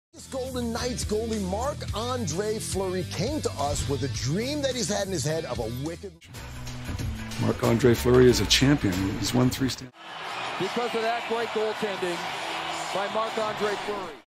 This Golden Knights goalie Marc-Andre Fleury came to us with a dream that he's had in his head of a wicked... Marc-Andre Fleury is a champion. He's won 3 Stanley. Because of that great goaltending by Marc-Andre Fleury.